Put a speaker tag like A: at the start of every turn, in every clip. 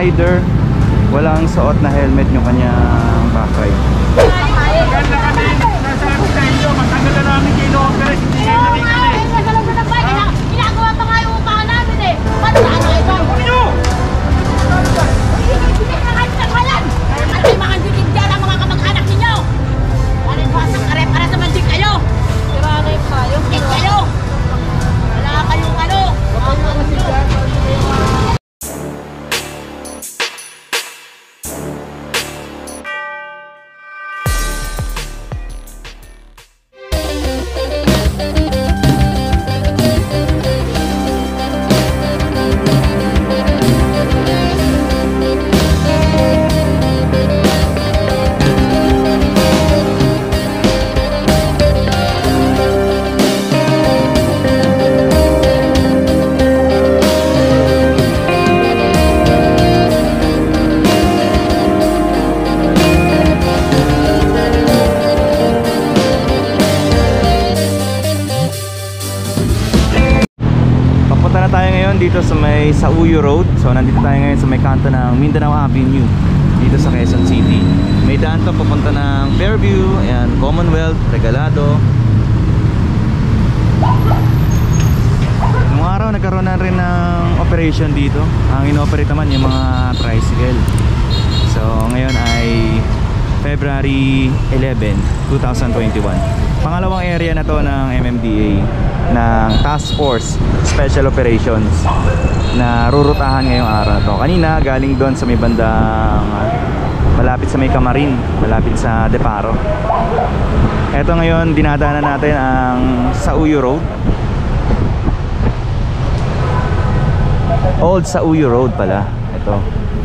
A: rider, walang suot na helmet yung kanyang backlight.
B: Maganda kami, nasabi sa inyo, matagal na namin kino-operate, hindi kayo nakikinig.
C: Ginagawa pa nga yung upahan namin eh. Paano na ano ito?
B: Ano?
C: Hindi na kahit sa kalan. At may mga dinig dyan ang mga kamag-anak ninyo. Ano ba sa kare-para sa mandig kayo? Siraray tayo. Hindi kayo. Wala kayong ano.
A: Dito sa may Sauyo Road. So nandito tayo ngayon sa may kanto ng Mindanao Avenue dito sa Quezon City. May daan to papunta ng Fairview, ayan, Commonwealth, Regalado. Nung araw nagkaroon na rin ng operation dito. Ang ino-operate naman yung mga tricycle. So ngayon ay February 11, 2021. Pangalawang area na to ng MMDA ng Task Force Special Operations na rurutahan ngayong araw na to. Kanina galing doon sa may bandang malapit sa may Camarin, malapit sa Deparo. Eto ngayon dinadaanan natin ang Sauyo Road, Old Sauyo Road pala. Ito.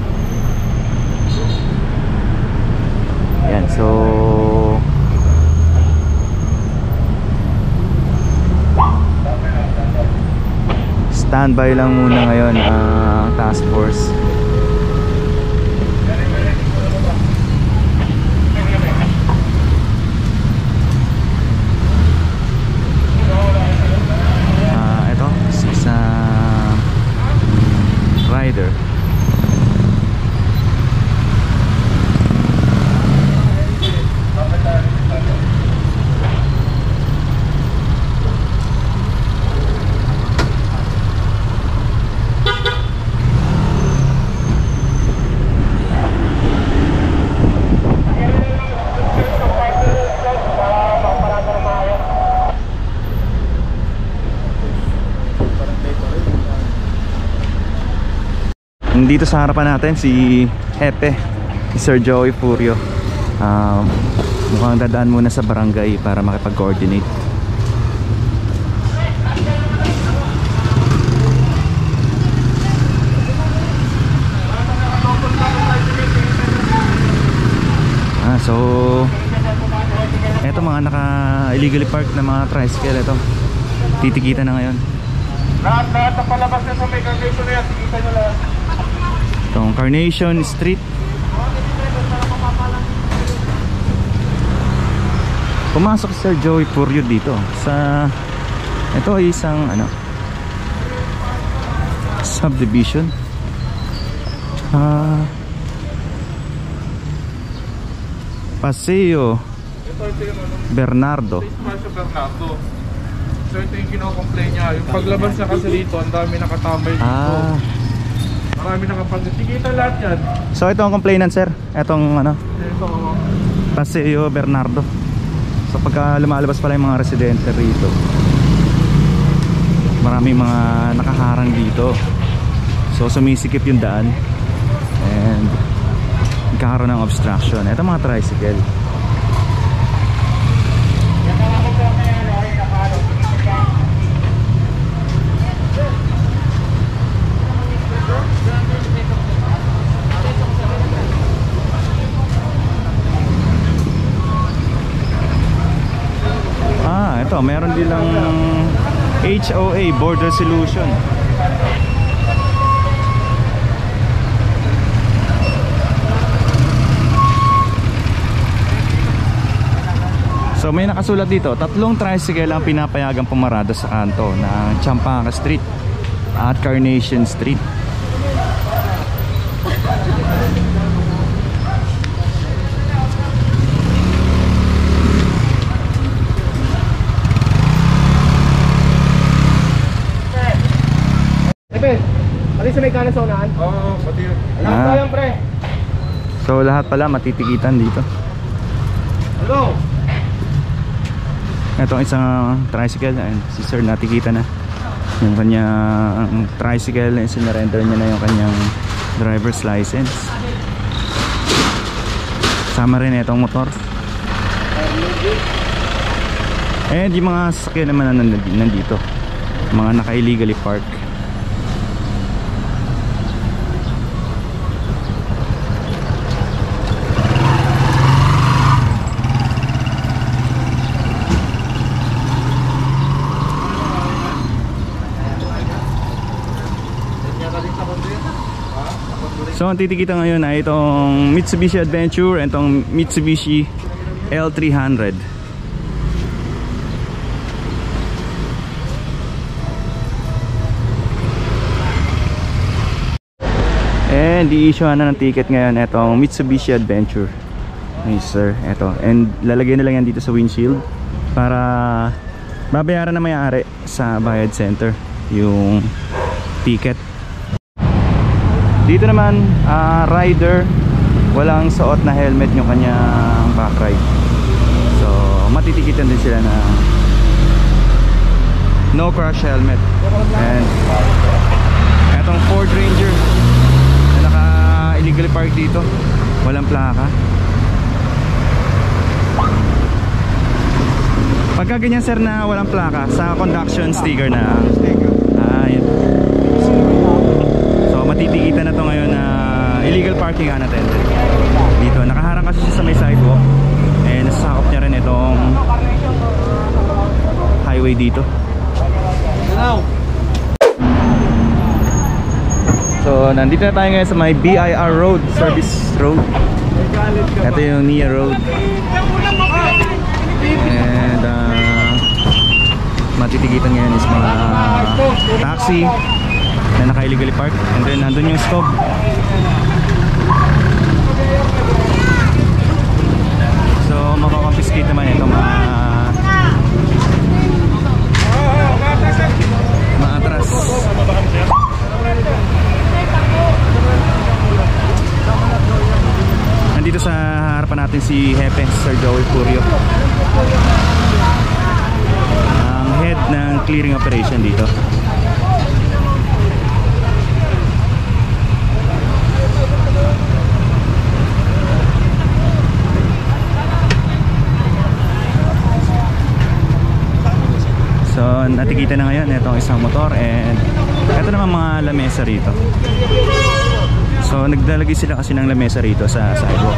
A: Yan, so standby lang muna ngayon ang task force. Ito isa rider. Dito sa harapan natin si Hepe, si Sir Joey Furio. Mukhang dadaan muna sa barangay para makipag-coordinate. So eto mga naka-illegally parked na mga tricycle, ito titikita na ngayon.
B: Lahat na palabas na sa may Carnation na yan, tikita nyo lahat.
A: Itong Carnation Street. Pumasok si Sir Joey Furio dito sa, ito ay isang subdivision. Paseo Bernardo.
B: Paseo Bernardo. So ito yung kino-complain niya. Yung paglabas niya kasi dito, ang dami nakatambay dito. Marami nakapagod. Tikita lahat yan.
A: So ito ang complainant, sir. Etong
B: Ito.
A: Paseo Bernardo. So pagka lumalabas pala yung mga residente rito, maraming mga nakaharang dito. So sumisikip yung daan and nagkakaroon ng obstruction. Ito mga tricycle. Ito, meron nilang HOA, Board Resolution. So may nakasulat dito, 3 tricycle ang pinapayagang pumarada sa kanto ng Champanga Street at Carnation Street.
D: Pati sa may kanan sa unahan?
B: Oo, pati yun.
D: Alam ko yan, pre.
A: So lahat pala matitikitan dito.
B: Hello?
A: Itong isang tricycle, ayun, si sir natikita na yung kanyang tricycle, sinurrender niya na yung kanyang driver's license. Sama rin itong motor. And yung mga sasakyan naman na nandito, mga naka-illegally park. So ang titikita ngayon ay itong Mitsubishi Adventure and itong Mitsubishi L300. And i-issuean na ng ticket ngayon itong Mitsubishi Adventure. Nice sir, eto. And lalagay na lang yan dito sa windshield para babayaran na may-ari sa bayad center yung ticket. Dito naman, rider, walang suot na helmet yung kanyang back ride. So, matitikitan din sila na no crash helmet. And etong Ford Ranger na naka-illegally park dito, walang plaka. Pagka ganyan sir na walang plaka, sa conduction sticker na yun. So matitikitan na to ngayon na illegal parking unattended. Dito, nakaharang kasi siya sa may sidewalk. Eh, nasasakop niya rin itong highway dito. So nandito na tayo ngayon sa may BIR Road, Service Road. Ito yung NIA Road. And matitikitan ngayon is mga taxi na naka-illegally park. And then nandun yung stop. So makakonfiscate naman itong mga maatras. Nandito sa harapan natin si Hepe, Sir Joey Curio, ang head ng clearing operation dito. So natikita na ngayon itong isang motor and ito naman mga lamesa rito. So naglalagay sila kasi ng lamesa rito sa sidewalk.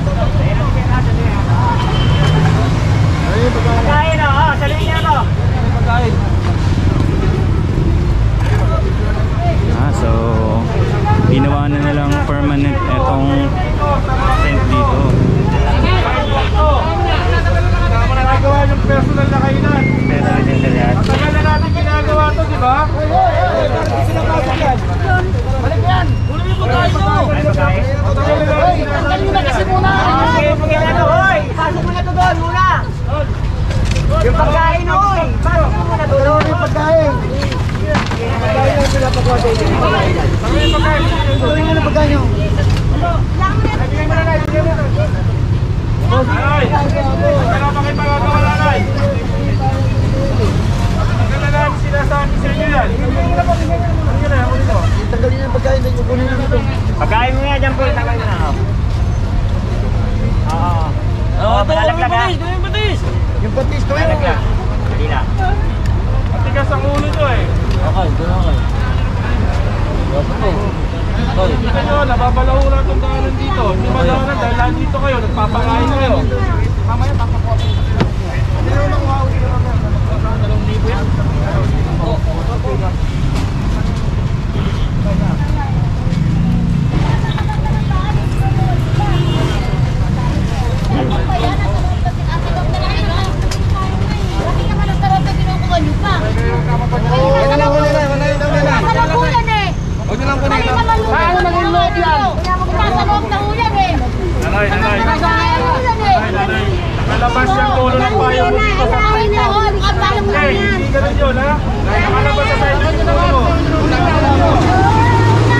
D: Pagkain o, saliin niya to. Pagkain.
A: So ginawa na nilang permanent itong tent dito.
B: Tama na nagawa yung personal na kainan. Matagal na natin ginagawa to, di ba?
D: Balik yan. Kunin yung pagkain mo. Tanggalin mo na kasi muna. Pasok mo na to doon muna. Yung pagkain o. Pasok mo muna to doon. Yung pagkain. Pagkain yung pinapagawa sa inyo. Pagkain yung pagkain. Pagkain yung pagkain nyo. Bigyan mo na lang. Bigyan mo na lang.
B: Ay! Wala pa kayo magagawa na lang. Tagal na namin sinasabi sa inyo yan. Ano yun na? Ako dito.
D: Tanggalin yung pagkain. Kukunin na dito. Pagkain mo nga dyan po. Tanggalin mo na. Oo. Oo, palalaglag ha. Yung batis. Yung batis. Palalaglag. Hindi na.
B: Matigas ang ulo nyo eh.
D: Okay, doon okay.
B: Kita nyo, nababalaw na itong daanan dito. Hindi ba daanan dahil lahat dito kayo, nagpapakain kayo.
D: Mamaya papakuha. Hindi naman makuha ulit. 2,000 yan? Oo. Paano naging loob yan?
C: Nasa loob na ulan eh.
B: Nanay, nanay.
C: Nasa ulan eh.
B: Nanay, nakalabas yung ulo ng payo mo dito sa
C: Ay, nako, kapalang mo
B: Hey,
C: yan.
B: hindi ganun yun ha. Nakalabas sa side mo.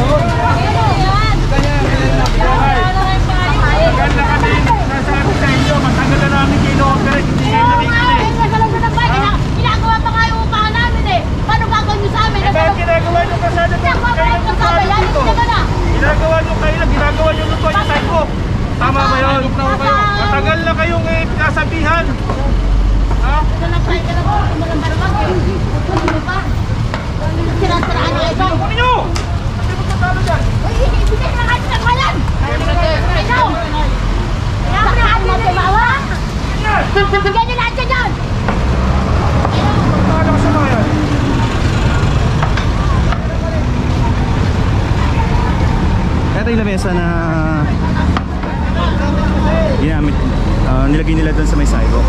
B: Tagal na kami nasabi sa inyo, matagal na namin kino-operate, hindi kayo nakikinig.
C: Ginagawa pa nga yung upahan namin eh. Paano gagawin nyo sa amin?
B: Bakit ginagawa nyo kasada to? Kayo nagsasabi dito. Ginagawa nyo kayo na, ginagawa nyo luto yung sidewalk. Tama ba yun? Matagal na kayong pinasabihan. Ha?
C: Sinasaraan na ito.
B: Kunin nyo! Hindi mo tatalo dyan.
C: Ibigay na nga sa kalan! Ikaw! Saan mo tumawa? Bigyan nyo lahat siya dyan!
B: Tatalo ka sa mga yan.
A: Ito yung lamesa na ginamit, nilagay nila doon sa may sidewalk.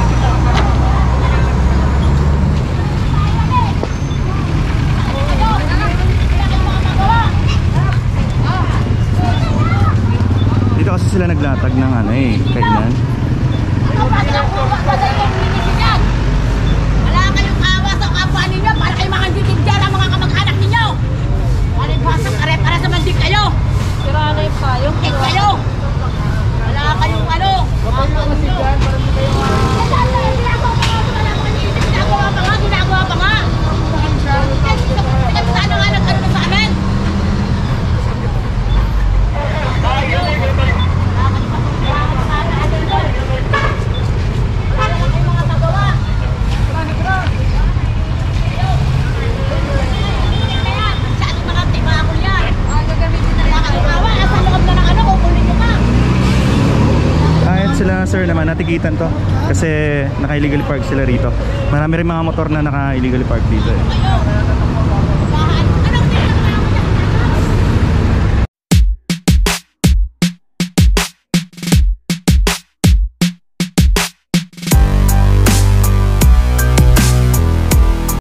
A: Dito kasi sila naglatag ng ano kainan.
C: Wala kayong awa sa kapwa ninyo para kayo makagigigyan ang mga kamag-anak ninyo! Palibhasang are-para sa mandig kayo!
D: Sira na yung payong.
C: Kayo! Wala kayong ano! Ginagawa pa nga! Sana nga nag-ano na sa amin!
A: Kahit sila sir naman natikitan to kasi naka-illegally park sila rito. Marami rin mga motor na naka-illegally park dito eh.